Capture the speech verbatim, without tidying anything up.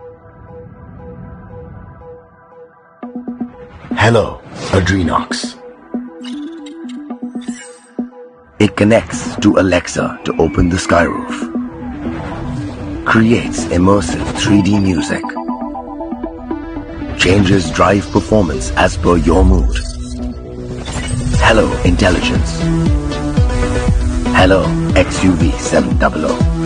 Hello, Adrinox. It connects to Alexa to open the skyroof. Creates immersive three D music. Changes drive performance as per your mood. Hello, Intelligence. Hello, X U V seven hundred.